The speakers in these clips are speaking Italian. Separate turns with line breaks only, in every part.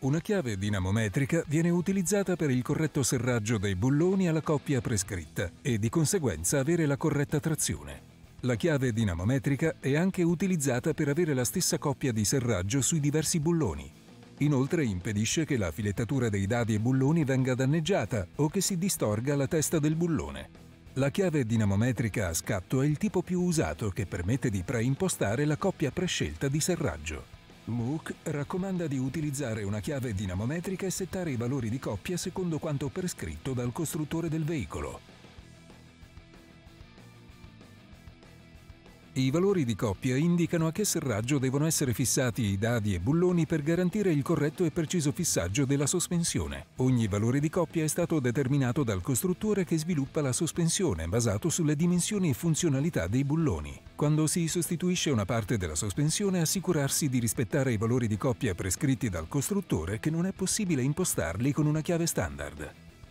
Una chiave dinamometrica viene utilizzata per il corretto serraggio dei bulloni alla coppia prescritta e di conseguenza avere la corretta trazione. La chiave dinamometrica è anche utilizzata per avere la stessa coppia di serraggio sui diversi bulloni. Inoltre impedisce che la filettatura dei dadi e bulloni venga danneggiata o che si distorga la testa del bullone. La chiave dinamometrica a scatto è il tipo più usato che permette di preimpostare la coppia prescelta di serraggio. Moog raccomanda di utilizzare una chiave dinamometrica e settare i valori di coppia secondo quanto prescritto dal costruttore del veicolo. I valori di coppia indicano a che serraggio devono essere fissati i dadi e bulloni per garantire il corretto e preciso fissaggio della sospensione. Ogni valore di coppia è stato determinato dal costruttore che sviluppa la sospensione basato sulle dimensioni e funzionalità dei bulloni. Quando si sostituisce una parte della sospensione, assicurarsi di rispettare i valori di coppia prescritti dal costruttore, che non è possibile impostarli con una chiave standard.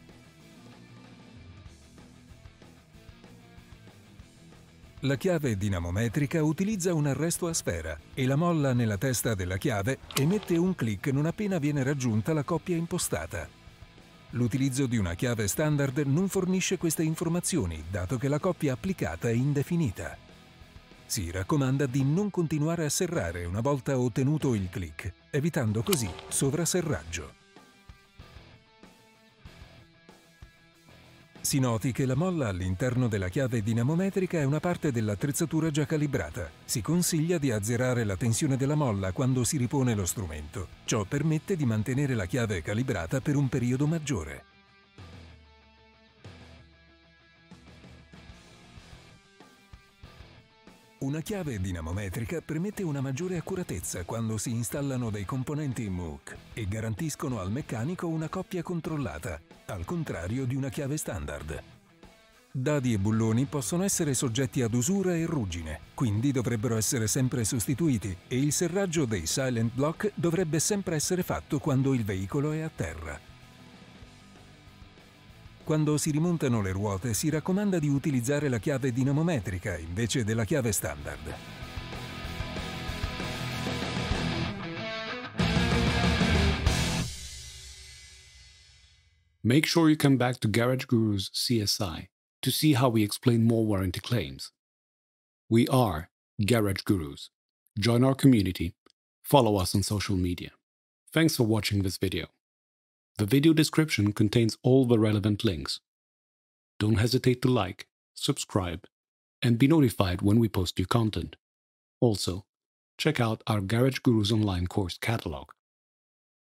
La chiave dinamometrica utilizza un arresto a sfera e la molla nella testa della chiave emette un click non appena viene raggiunta la coppia impostata. L'utilizzo di una chiave standard non fornisce queste informazioni, dato che la coppia applicata è indefinita. Si raccomanda di non continuare a serrare una volta ottenuto il click, evitando così sovraserraggio. Si noti che la molla all'interno della chiave dinamometrica è una parte dell'attrezzatura già calibrata. Si consiglia di azzerare la tensione della molla quando si ripone lo strumento. Ciò permette di mantenere la chiave calibrata per un periodo maggiore. Una chiave dinamometrica permette una maggiore accuratezza quando si installano dei componenti Moog e garantiscono al meccanico una coppia controllata, al contrario di una chiave standard. Dadi e bulloni possono essere soggetti ad usura e ruggine, quindi dovrebbero essere sempre sostituiti e il serraggio dei silent block dovrebbe sempre essere fatto quando il veicolo è a terra. Quando si rimontano le ruote si raccomanda di utilizzare la chiave dinamometrica invece della chiave standard.
Make sure you come back to Garage Guru's CSI to see how we explain more warranty claims. We are Garage Gurus. Join our community. Follow us on social media. Thanks for watching this video. The video description contains all the relevant links. Don't hesitate to like, subscribe, and be notified when we post new content. Also, check out our Garage Gurus online course catalog.